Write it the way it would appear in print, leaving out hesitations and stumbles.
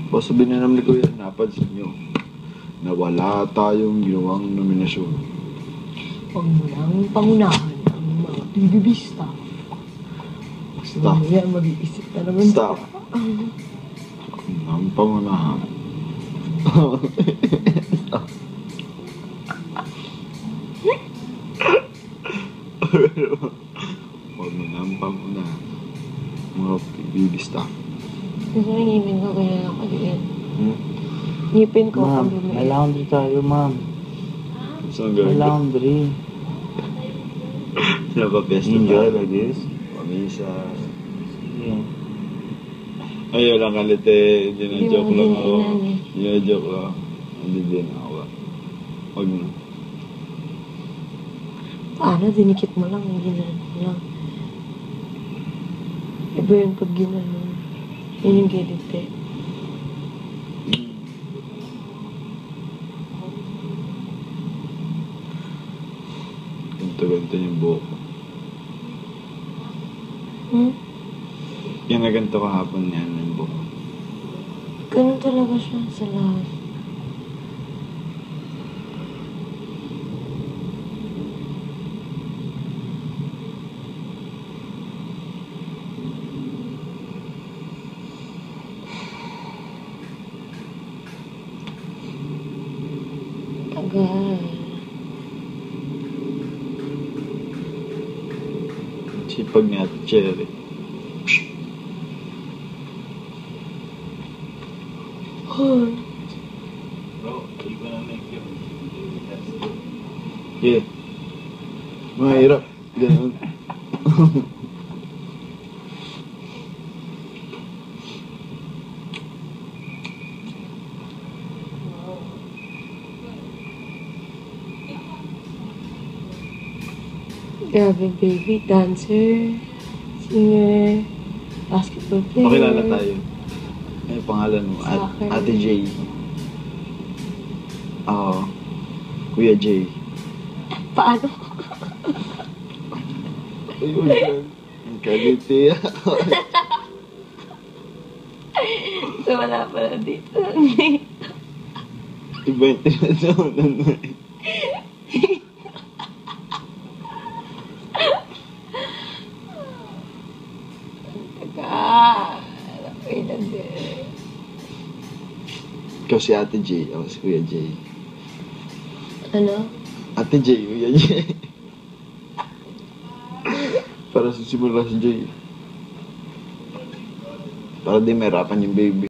Basta sabihin na naman ni Kuya, napansin nyo na wala tayong ginawang nominasyon. Huwag mo lang pangunahan ang mga bibibista. Stop. Mamaya mag-iisip na naman. Stop. Ang pangunahan. Huwag mo nang pangunahan. Mga bibibista. Gusto ko ngipin ko kaya nakaliit. Ngipin ko Ma'am, pag may laundry tayo, ma'am. Saan May gagawin? laundry. Napapesto Enjoy tayo. like this. Pamisa. Sige. Ay, walang kalite. Dina-joke lang ako. eh. Dina-joke lang. Hindi din ako. Huwag na. Paano? Dinikit mo lang, ginanon mo lang. Iba yun pag ginanon. Yun yung ganito. Ganto-ganto yung buhok ko. Yung naganto kahapon yan yung buhok ko. Ganun talaga siya sa lahat. Tagal. Sipag ni Ate Cherry. Bro, hindi ko na make yun. Yeah. Mahirap. Ganun. Grabe, baby. Dancer, singer, basketball player. Pakilala tayo. Ano yung pangalan mo? Soccer. Ate J. Oo. Kuya J. Paano? Ayun lang. Ang kalite. So, wala pala dito. Iba yung tinatawanan mo eh. Tagal. Okay lang din. Ikaw si Ate J. Ako si Kuya J. Ano? Ate J, Kuya J. Para sisimula si J. Para di mahirapan yung baby.